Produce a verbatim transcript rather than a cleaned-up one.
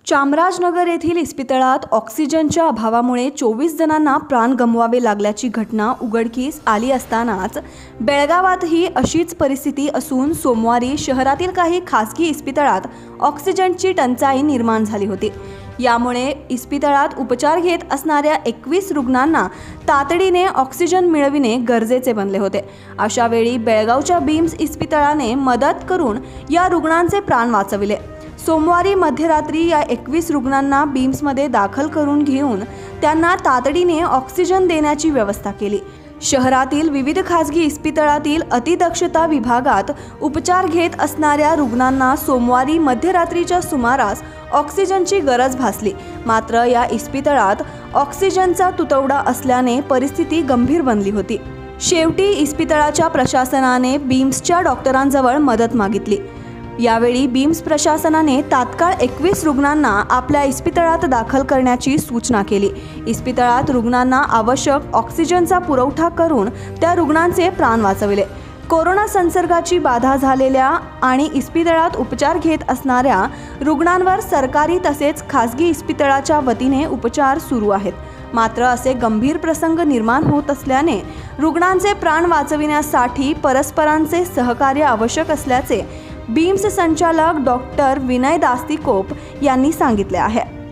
चामराजनगर येथील इस्पितळात ऑक्सिजनच्या अभावामुळे चोवीस जणांना प्राण गमवावे लागल्याची घटना उघडकीस आली असतानाच बेळगावातही अशीच परिस्थिती असून सोमवारी शहरातील काही खासगी इस्पितळात ऑक्सिजनची टंचाई निर्माण झाली होती। यामुळे इस्पितळात उपचार घेत असणाऱ्या एकवीस रुग्णांना तातडीने ऑक्सिजन मिळविणे गरजेचे बनले होते। अशा वेळी बेळगावच्या बीम्स इस्पितळाने मदत करून या रुग्णांचे प्राण वाचविले। सोमवारी मध्यरात्री या एकवीस रुग्णांना बीम्समध्ये दाखल करून घेऊन त्यांना तातडीने ऑक्सिजन देण्याची व्यवस्था केली। शहरातील विविध खासगी इस्पितळातील अतिदक्षता विभागात उपचार घेत असणाऱ्या रुग्णांना सोमवारी मध्यरात्रीच्या सुमारास ऑक्सिजनची गरज भासली। मात्र या इस्पितळात ऑक्सिजनचा तुटवडा असल्याने परिस्थिती गंभीर बनली होती। शेवटी इस्पितळाच्या प्रशासनाने बीम्सच्या डॉक्टरांजवळ मदत मागितली। यावेळी बीम्स प्रशासनाने तात्काळ एकवीस रुग्णांना आपल्या इस्पितळात दाखल करण्याची सूचना केली। इस्पितळात रुग्णांना आवश्यक ऑक्सिजनचा पुरवठा करून त्या रुग्णांचे प्राण वाचविले। कोरोना संसर्गाची बाधा झालेल्या आणि इस्पितळात उपचार घेत असणाऱ्या रुग्णांवर सरकारी तसेच खासगी इस्पितळाच्या वतीने उपचार सुरू आहेत। मात्र असे गंभीर प्रसंग निर्माण होत असल्याने रुग्णांचे प्राण वाचविण्यासाठी परस्परांचे सहकार्य आवश्यक असल्याचे बीम्स संचालक डॉक्टर विनय दास्तिकोप यांनी सांगितले आहे।